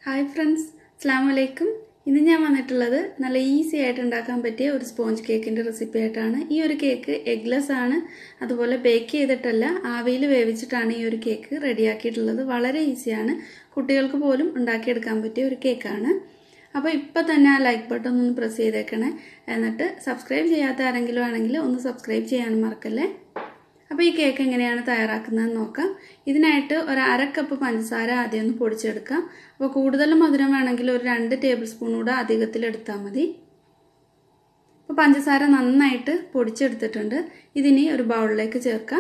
Hi friends, Assalamu alaikum. ഇന്ന് ഞാൻ വന്നിട്ടുള്ളത് നല്ല ഈസി ആയിട്ട് ഉണ്ടാക്കാൻ പറ്റിയ ഒരു സ്പോഞ്ച് കേക്കിന്റെ റെസിപ്പി ആയിട്ടാണ്. ഈ ഒരു കേക്ക് എഗ്ലെസ് ആണ്. അതുപോലെ ബേക്ക് ചെയ്തിട്ടല്ല, ആവിയിൽ വേവിച്ചിട്ടാണ് ഈ ഒരു കേക്ക് റെഡിയാക്കിയിട്ടുള്ളത്. വളരെ ഈസിയാണ്. കുട്ടികൾക്ക് പോലും ഉണ്ടാക്കിയെടുക്കാൻ പറ്റിയ ഒരു കേക്കാണ്. അപ്പോൾ ഇപ്പോൾ തന്നെ ആ ലൈക്ക് ബട്ടൺ ഒന്ന് പ്രസ് ചെയ്തേക്കണേ. എന്നിട്ട് സബ്സ്ക്രൈബ് ചെയ്യാത്ത ആരെങ്കിലും ആണെങ്കിൽ ഒന്ന് സബ്സ്ക്രൈബ് ചെയ്യാനും മറക്കല്ലേ. അപ്പോൾ ഈ കേക്ക് എങ്ങനെയാണ് തയ്യാറാക്കുന്നതെന്ന് നോക്കാം. ഇതിനായിട്ട് ഒരു അര കപ്പ് പഞ്ചസാര ആദ്യം ഒന്ന് പൊടിച്ചെടുക്കാം. അപ്പോൾ കൂടുതൽ മധുരം വേണമെങ്കിൽ ഒരു 2 ടേബിൾ സ്പൂൺ കൂടെ അധികത്തിൽ എടുത്താൽ മതി. അപ്പോൾ പഞ്ചസാര നന്നായിട്ട് പൊടിച്ചെടുത്തിട്ടുണ്ട്. ഇതിനി ഒരു ബൗളിലേക്ക് ചേർക്കാം.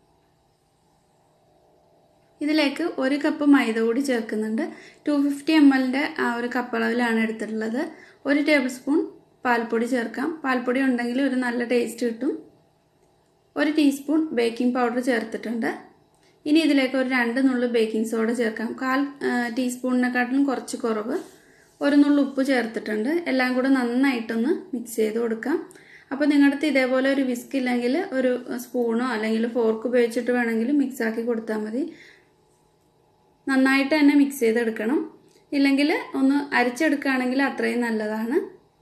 ഇതിലേക്ക് 1 കപ്പ് മൈദ കൂടി ചേർക്കുന്നുണ്ട്. 250 ml ആ ഒരു കപ്പ് അളവിലാണ് എടുത്തിട്ടുള്ളത്. 1 ടേബിൾ സ്പൂൺ പാൽപ്പൊടി ചേർക്കാം. പാൽപ്പൊടി ഉണ്ടെങ്കിൽ ഒരു നല്ല ടേസ്റ്റ് കിട്ടും. 1 ടീസ്പൂൺ ബേക്കിംഗ് പൗഡർ ചേർത്തിട്ടുണ്ട്. ഇനി ഇതിലേക്ക് ഒരു 2 നുള്ളു ബേക്കിംഗ് സോഡ ചേർക്കാം. 1/4 ടീസ്പൂണിനെക്കാട്ടിലും കുറച്ച് കുറവ്. 1 നുള്ളു ഉപ്പ് ചേർത്തിട്ടുണ്ട്. എല്ലാം കൂടെ നന്നായിട്ടൊന്ന് മിക്സ് ചെയ്ത് കൊടുക്കാം. അപ്പോൾ നിങ്ങളുടെ അടുത്ത് ഇതേപോലെ ഒരു വിസ്ക് ഇല്ലെങ്കിൽ ഒരു സ്പൂണോ അല്ലെങ്കിൽ ഫോർക്ക് ഉപയോഗിച്ചിട്ട് വേണമെങ്കിൽ മിക്സ് ആക്കി കൊടുത്താൽ മതി. നന്നായിട്ട് തന്നെ മിക്സ് ചെയ്തെടുക്കണം. ഇല്ലെങ്കിൽ ഒന്ന് അരിച്ചെടുക്കുകയാണെങ്കിൽ അത്രയും നല്ലതാണ്.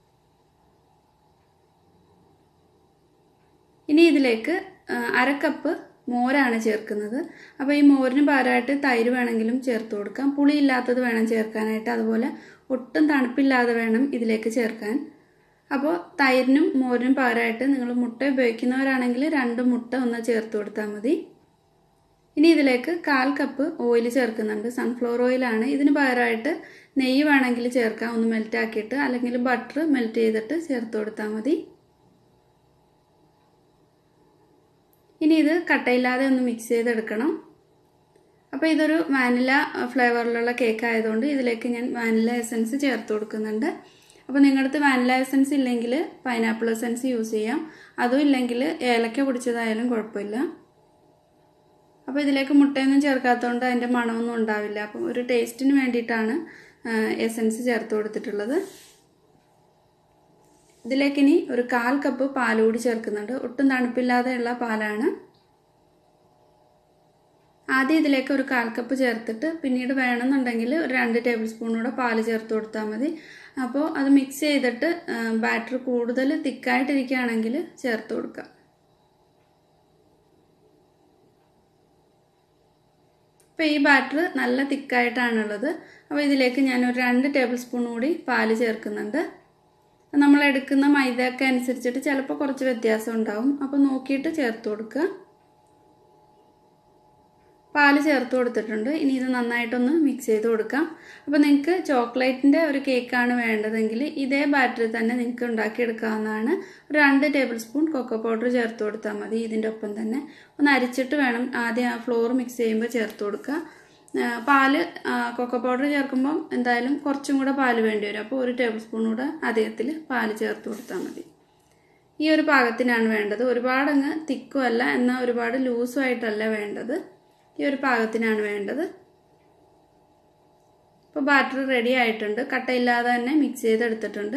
ഇനി ഇതിലേക്ക് അര കപ്പ് മോരാണ് ചേർക്കുന്നത്. അപ്പോൾ ഈ മോരിന് പകരമായിട്ട് തൈര് വേണമെങ്കിലും ചേർത്ത് കൊടുക്കാം. പുളിയില്ലാത്തത് വേണം ചേർക്കാനായിട്ട്. അതുപോലെ ഒട്ടും തണുപ്പില്ലാതെ വേണം ഇതിലേക്ക് ചേർക്കാൻ. അപ്പോൾ തൈരിനും മോരിനും പകരമായിട്ട് നിങ്ങൾ മുട്ട ഉപയോഗിക്കുന്നവരാണെങ്കിൽ 2 മുട്ട ഒന്ന് ചേർത്ത് കൊടുത്താൽ മതി. ഇനി ഇതിലേക്ക് 1/4 കപ്പ് ഓയിൽ ചേർക്കുന്നുണ്ട്. സൺഫ്ലവർ ഓയിലാണ്. ഇതിന് പകരമായിട്ട് നെയ്യ് വേണമെങ്കിൽ ചേർക്കാം, ഒന്ന് മെൽറ്റ് ആക്കിയിട്ട്. അല്ലെങ്കിൽ ബട്ടർ മെൽറ്റ് ചെയ്തിട്ട് ചേർത്ത് കൊടുത്താൽ മതി. ഇനി ഇത് കട്ടയില്ലാതെ ഒന്ന് മിക്സ് ചെയ്തെടുക്കണം. അപ്പോൾ ഇതൊരു വാനില ഫ്ലേവറിലുള്ള കേക്ക് ആയതുകൊണ്ട് ഇതിലേക്ക് ഞാൻ വാനില എസൻസ് ചേർത്ത് കൊടുക്കുന്നുണ്ട്. അപ്പോൾ നിങ്ങളുടെ അടുത്ത് വാനില എസൻസ് ഇല്ലെങ്കിൽ പൈനാപ്പിൾ എസൻസ് യൂസ് ചെയ്യാം. അതും ഇല്ലെങ്കിൽ ഏലക്ക പൊടിച്ചതായാലും കുഴപ്പമില്ല. അപ്പോൾ ഇതിലേക്ക് മുട്ടയൊന്നും ചേർക്കാത്തതുകൊണ്ട് അതിൻ്റെ മണമൊന്നും ഉണ്ടാവില്ല. അപ്പം ഒരു ടേസ്റ്റിന് വേണ്ടിയിട്ടാണ് എസൻസ് ചേർത്ത് കൊടുത്തിട്ടുള്ളത്. ഇതിലേക്ക് ഇനി ഒരു 1/4 കപ്പ് പാൽ കൂടി ചേർക്കുന്നുണ്ട്. ഒട്ടും തണുപ്പില്ലാതെയുള്ള പാലാണ്. ആദ്യം ഇതിലേക്ക് ഒരു 1/4 കപ്പ് ചേർത്തിട്ട് പിന്നീട് വേണമെന്നുണ്ടെങ്കിൽ ഒരു 2 ടേബിൾ സ്പൂൺ കൂടെ പാൽ ചേർത്ത് കൊടുത്താൽ മതി. അപ്പോൾ അത് മിക്സ് ചെയ്തിട്ട് ബാറ്റർ കൂടുതൽ തിക്കായിട്ടിരിക്കുകയാണെങ്കിൽ ചേർത്ത് കൊടുക്കാം. അപ്പോൾ ഈ ബാറ്റർ നല്ല തിക്കായിട്ടാണുള്ളത്. അപ്പോൾ ഇതിലേക്ക് ഞാൻ ഒരു 2 ടേബിൾ സ്പൂൺ കൂടി പാല് ചേർക്കുന്നുണ്ട്. നമ്മൾ എടുക്കുന്ന മൈദയൊക്കെ അനുസരിച്ചിട്ട് ചിലപ്പോൾ കുറച്ച് വ്യത്യാസം ഉണ്ടാവും. അപ്പോൾ നോക്കിയിട്ട് ചേർത്ത് കൊടുക്കുക. പാല് ചേർത്ത് കൊടുത്തിട്ടുണ്ട്. ഇനി ഇത് നന്നായിട്ടൊന്ന് മിക്സ് ചെയ്ത് കൊടുക്കാം. അപ്പോൾ നിങ്ങൾക്ക് ചോക്ലേറ്റിൻ്റെ ഒരു കേക്കാണ് വേണ്ടതെങ്കിൽ ഇതേ ബാറ്ററിൽ തന്നെ നിങ്ങൾക്ക് ഉണ്ടാക്കിയെടുക്കാവുന്നതാണ്. ഒരു 2 ടേബിൾ സ്പൂൺ കൊക്കോ പൗഡർ ചേർത്ത് കൊടുത്താൽ മതി. ഇതിൻ്റെ ഒപ്പം തന്നെ ഒന്ന് അരിച്ചിട്ട് വേണം ആദ്യം ആ ഫ്ലോർ മിക്സ് ചെയ്യുമ്പോൾ ചേർത്ത് കൊടുക്കുക. പാല് കൊക്കോ പൗഡർ ചേർക്കുമ്പം എന്തായാലും കുറച്ചും കൂടെ പാല് വേണ്ടി വരും. അപ്പോൾ 1 ടേബിൾ സ്പൂൺ കൂടെ അധികത്തിൽ പാല് ചേർത്ത് കൊടുത്താൽ മതി. ഈ ഒരു പാകത്തിനാണ് വേണ്ടത്. ഒരുപാടങ്ങ് തിക്കും അല്ല, എന്നാൽ ഒരുപാട് ലൂസും ആയിട്ടല്ല വേണ്ടത്. ഈ ഒരു പാകത്തിനാണ് വേണ്ടത്. ഇപ്പോൾ ബാറ്റർ റെഡി ആയിട്ടുണ്ട്. കട്ടയില്ലാതെ തന്നെ മിക്സ് ചെയ്തെടുത്തിട്ടുണ്ട്.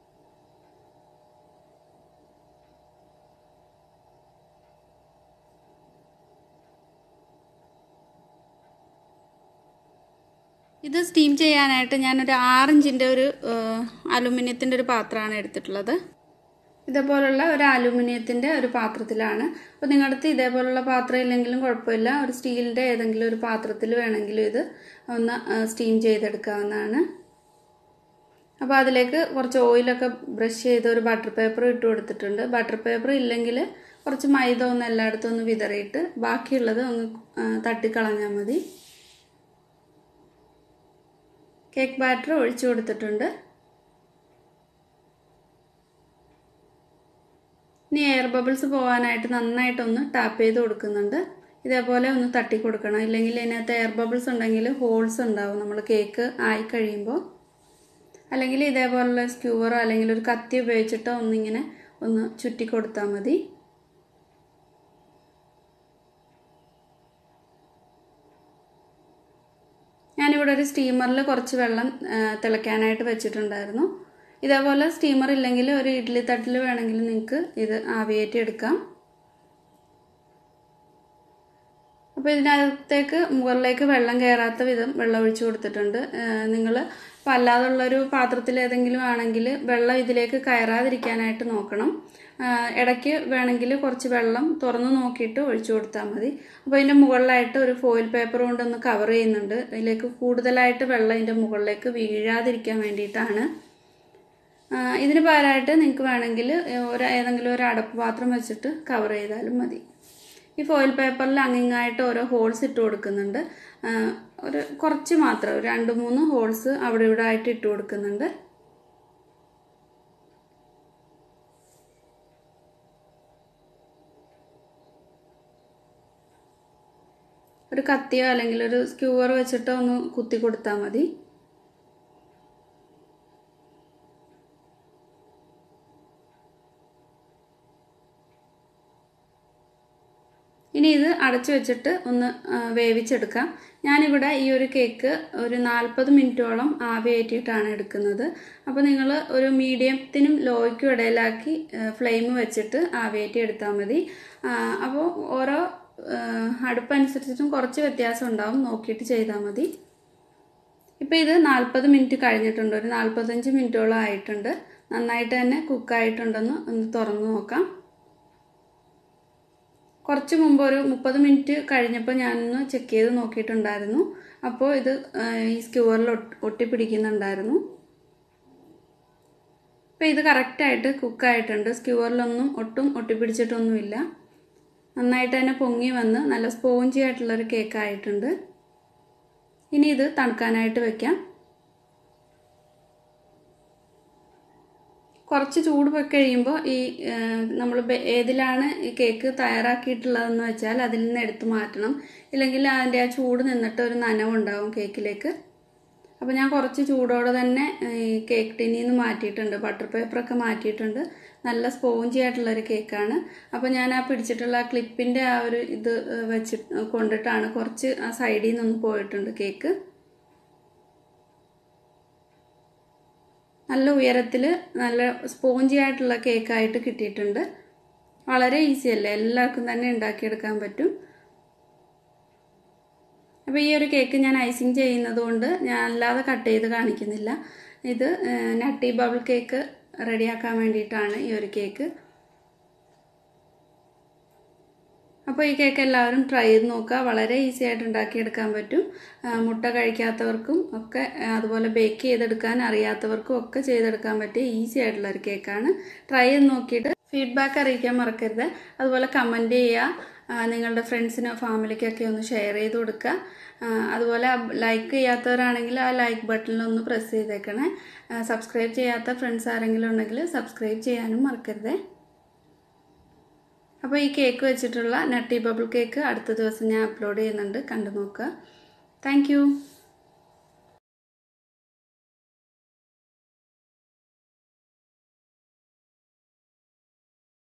ഇത് സ്റ്റീം ചെയ്യാനായിട്ട് ഞാനൊരു 6 ഇഞ്ചിൻ്റെ ഒരു അലുമിനിയത്തിൻ്റെ ഒരു പാത്രമാണ് എടുത്തിട്ടുള്ളത്. ഇതേപോലുള്ള ഒരു അലുമിനിയത്തിൻ്റെ ഒരു പാത്രത്തിലാണ്. അപ്പോൾ നിങ്ങളുടെ അടുത്ത് ഇതേപോലുള്ള പാത്രം ഇല്ലെങ്കിലും കുഴപ്പമില്ല. ഒരു സ്റ്റീലിൻ്റെ ഏതെങ്കിലും ഒരു പാത്രത്തിൽ വേണമെങ്കിലും ഇത് ഒന്ന് സ്റ്റീം ചെയ്തെടുക്കാവുന്നതാണ്. അപ്പോൾ അതിലേക്ക് കുറച്ച് ഓയിലൊക്കെ ബ്രഷ് ചെയ്ത് ഒരു ബട്ടർ പേപ്പർ ഇട്ട് കൊടുത്തിട്ടുണ്ട്. ബട്ടർ പേപ്പർ ഇല്ലെങ്കിൽ കുറച്ച് മൈദ ഒന്ന് എല്ലായിടത്തും ഒന്ന് വിതറിയിട്ട് ബാക്കിയുള്ളത് ഒന്ന് തട്ടിക്കളഞ്ഞാൽ മതി. കേക്ക് ബാറ്റർ ഒഴിച്ചു കൊടുത്തിട്ടുണ്ട്. ഇനി എയർ ബബിൾസ് പോകാനായിട്ട് നന്നായിട്ടൊന്ന് ടാപ്പ് ചെയ്ത് കൊടുക്കുന്നുണ്ട്. ഇതേപോലെ ഒന്ന് തട്ടി കൊടുക്കണം. ഇല്ലെങ്കിൽ ഇതിനകത്ത് എയർ ബബിൾസ് ഉണ്ടെങ്കിൽ ഹോൾസ് ഉണ്ടാവും നമ്മൾ കേക്ക് ആയി കഴിയുമ്പോൾ. അല്ലെങ്കിൽ ഇതേപോലുള്ള സ്ക്യൂവറോ അല്ലെങ്കിൽ ഒരു കത്തി ഉപയോഗിച്ചിട്ടോ ഒന്നിങ്ങനെ ഒന്ന് ചുറ്റി കൊടുത്താൽ മതി. ഞാനിവിടെ ഒരു സ്റ്റീമറിൽ കുറച്ച് വെള്ളം തിളയ്ക്കാനായിട്ട് വെച്ചിട്ടുണ്ടായിരുന്നു. ഇതേപോലെ സ്റ്റീമർ ഇല്ലെങ്കിൽ ഒരു ഇഡ്ഡലി തട്ടിൽ വേണമെങ്കിൽ നിങ്ങൾക്ക് ഇത് ആവിയേറ്റി എടുക്കാം. അപ്പോൾ ഇതിനകത്തേക്ക് മുകളിലേക്ക് വെള്ളം കയറാത്ത വിധം വെള്ളം ഒഴിച്ചു കൊടുത്തിട്ടുണ്ട്. നിങ്ങൾ ഇപ്പോൾ അല്ലാതുള്ളൊരു പാത്രത്തിൽ ഏതെങ്കിലും ആണെങ്കിൽ വെള്ളം ഇതിലേക്ക് കയറാതിരിക്കാനായിട്ട് നോക്കണം. ഇടയ്ക്ക് വേണമെങ്കിൽ കുറച്ച് വെള്ളം തുറന്ന് നോക്കിയിട്ട് ഒഴിച്ചു കൊടുത്താൽ മതി. അപ്പോൾ ഇതിൻ്റെ മുകളിലായിട്ട് ഒരു ഫോയിൽ പേപ്പർ കൊണ്ടൊന്ന് കവർ ചെയ്യുന്നുണ്ട്. ഇതിലേക്ക് കൂടുതലായിട്ട് വെള്ളം ഇതിൻ്റെ മുകളിലേക്ക് വീഴാതിരിക്കാൻ വേണ്ടിയിട്ടാണ്. ഇതിന് പകരമായിട്ട് നിങ്ങൾക്ക് വേണമെങ്കിൽ ഏതെങ്കിലും ഒരു അടപ്പ് പാത്രം വെച്ചിട്ട് കവർ ചെയ്താലും മതി. ഈ ഫോയിൽ പേപ്പറിൽ അങ്ങിങ്ങായിട്ട് ഓരോ ഹോൾസ് ഇട്ട് കൊടുക്കുന്നുണ്ട്. ഒരു കുറച്ച് മാത്രം, ഒരു 2-3 ഹോൾസ് അവിടെ ഇവിടെ ആയിട്ട് ഇട്ട് കൊടുക്കുന്നുണ്ട്. ഒരു കത്തിയോ അല്ലെങ്കിൽ ഒരു സ്ക്യൂവർ വെച്ചിട്ടോ ഒന്ന് കുത്തി കൊടുത്താൽ മതി. ഇനി ഇത് അടച്ചു വെച്ചിട്ട് ഒന്ന് വേവിച്ചെടുക്കാം. ഞാനിവിടെ ഈ ഒരു കേക്ക് ഒരു 40 മിനിറ്റോളം ആവിയേറ്റിയിട്ടാണ് എടുക്കുന്നത്. അപ്പോൾ നിങ്ങൾ ഒരു മീഡിയത്തിനും ലോയ്ക്കും ഇടയിലാക്കി ഫ്ലെയിം വെച്ചിട്ട് ആവിയേറ്റി എടുത്താൽ മതി. അപ്പോൾ ഓരോ അടുപ്പനുസരിച്ചിട്ടും കുറച്ച് വ്യത്യാസം ഉണ്ടാവും, നോക്കിയിട്ട് ചെയ്താൽ മതി. ഇപ്പോൾ ഇത് 40 മിനിറ്റ് കഴിഞ്ഞിട്ടുണ്ട്. ഒരു 45 മിനിറ്റോളം ആയിട്ടുണ്ട്. നന്നായിട്ട് തന്നെ കുക്കായിട്ടുണ്ടെന്ന് ഒന്ന് തുറന്നു നോക്കാം. കുറച്ച് മുമ്പ് ഒരു 30 മിനിറ്റ് കഴിഞ്ഞപ്പോൾ ഞാനൊന്ന് ചെക്ക് ചെയ്ത് നോക്കിയിട്ടുണ്ടായിരുന്നു. അപ്പോൾ ഇത് ഈ സ്ക്യൂവറിൽ ഒട്ടിപ്പിടിക്കുന്നുണ്ടായിരുന്നു. അപ്പോൾ ഇത് കറക്റ്റായിട്ട് കുക്കായിട്ടുണ്ട്. സ്ക്യൂവറിലൊന്നും ഒട്ടും ഒട്ടിപ്പിടിച്ചിട്ടൊന്നുമില്ല. നന്നായിട്ട് തന്നെ പൊങ്ങി വന്ന് നല്ല സ്പോഞ്ചി ആയിട്ടുള്ളൊരു കേക്കായിട്ടുണ്ട്. ഇനി ഇത് തണുക്കാനായിട്ട് വെക്കാം. കുറച്ച് ചൂട് പോയി കഴിയുമ്പോൾ ഈ നമ്മൾ ഏതിലാണ് ഈ കേക്ക് തയ്യാറാക്കിയിട്ടുള്ളതെന്ന് വെച്ചാൽ അതിൽ നിന്ന് എടുത്ത് മാറ്റണം. ഇല്ലെങ്കിൽ അതിൻ്റെ ആ ചൂട് നിന്നിട്ട് ഒരു നനവുണ്ടാവും കേക്കിലേക്ക്. അപ്പോൾ ഞാൻ കുറച്ച് ചൂടോടെ തന്നെ ഈ കേക്ക് ടിന്നിൽ നിന്ന് മാറ്റിയിട്ടുണ്ട്. ബട്ടർ പേപ്പറൊക്കെ മാറ്റിയിട്ടുണ്ട്. നല്ല സ്പോഞ്ചി ആയിട്ടുള്ളൊരു കേക്കാണ്. അപ്പോൾ ഞാൻ ആ പിടിച്ചിട്ടുള്ള ആ ക്ലിപ്പിൻ്റെ ആ ഒരു ഇത് കൊണ്ടിട്ടാണ് കുറച്ച് ആ സൈഡിൽ നിന്നൊന്ന് പോയിട്ടുണ്ട് കേക്ക്. നല്ല ഉയരത്തിൽ നല്ല സ്പോഞ്ചി ആയിട്ടുള്ള കേക്കായിട്ട് കിട്ടിയിട്ടുണ്ട്. വളരെ ഈസി അല്ലേ, എല്ലാവർക്കും തന്നെ ഉണ്ടാക്കിയെടുക്കാൻ പറ്റും. അപ്പോൾ ഈ ഒരു കേക്ക് ഞാൻ ഐസിങ് ചെയ്യുന്നത് കൊണ്ട് ഞാൻ അല്ലാതെ കട്ട് ചെയ്ത് കാണിക്കുന്നില്ല. ഇത് നട്ടി ബബിൾ കേക്ക് റെഡിയാക്കാൻ വേണ്ടിയിട്ടാണ് ഈ ഒരു കേക്ക്. അപ്പോൾ ഈ കേക്ക് എല്ലാവരും ട്രൈ ചെയ്ത് നോക്കുക. വളരെ ഈസി ആയിട്ട് ഉണ്ടാക്കിയെടുക്കാൻ പറ്റും. മുട്ട കഴിക്കാത്തവർക്കും ഒക്കെ, അതുപോലെ ബേക്ക് ചെയ്തെടുക്കാൻ അറിയാത്തവർക്കും ഒക്കെ ചെയ്തെടുക്കാൻ പറ്റിയ ഈസി ആയിട്ടുള്ളൊരു കേക്കാണ്. ട്രൈ ചെയ്ത് നോക്കിയിട്ട് ഫീഡ്ബാക്ക് അറിയിക്കാൻ മറക്കരുത്. അതുപോലെ കമൻറ്റ് ചെയ്യുക. നിങ്ങളുടെ ഫ്രണ്ട്സിനോ ഫാമിലിക്കൊക്കെ ഒന്ന് ഷെയർ ചെയ്ത് കൊടുക്കുക. അതുപോലെ ലൈക്ക് ചെയ്യാത്തവരാണെങ്കിൽ ആ ലൈക്ക് ബട്ടണിലൊന്ന് പ്രസ് ചെയ്തേക്കണേ. സബ്സ്ക്രൈബ് ചെയ്യാത്ത ഫ്രണ്ട്സ് ആരെങ്കിലും ഉണ്ടെങ്കിൽ സബ്സ്ക്രൈബ് ചെയ്യാനും മറക്കരുത്. അപ്പോൾ ഈ കേക്ക് വെച്ചിട്ടുള്ള നട്ടി ബബിൾ കേക്ക് അടുത്ത ദിവസം ഞാൻ അപ്ലോഡ് ചെയ്യുന്നുണ്ട്, കണ്ടു നോക്കുക. Thank U.